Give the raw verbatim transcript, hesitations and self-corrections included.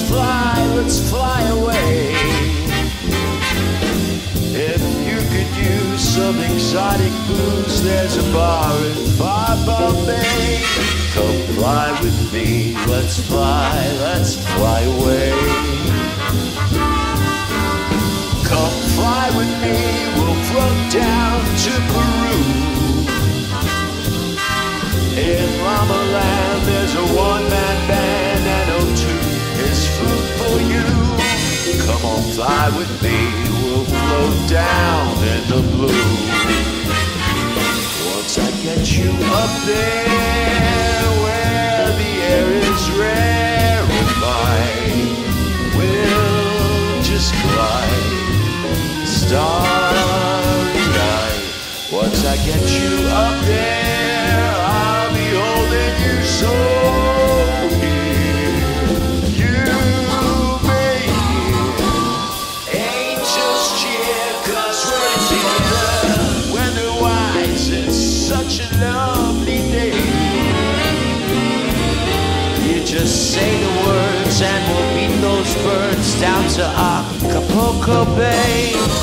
fly, let's fly away. If you could use some exotic booze, there's a bar in far Bombay. Come fly with me, let's fly, let's fly away. Come fly with me, we'll float down to Peru. In Llama Land, there's a one-man band, and O two is food for you. Come on, fly with me, we'll float down in the blue. Once I get you up there, where the air is rarefied, we'll just glide, starry-eyed. Once I get you up there, I'll be holding you so near. You may hear angels cheer, 'cause we're together. Weather-wise, it's such a lovely day. You just say the words and we'll beat those birds down to Acapulco Bay.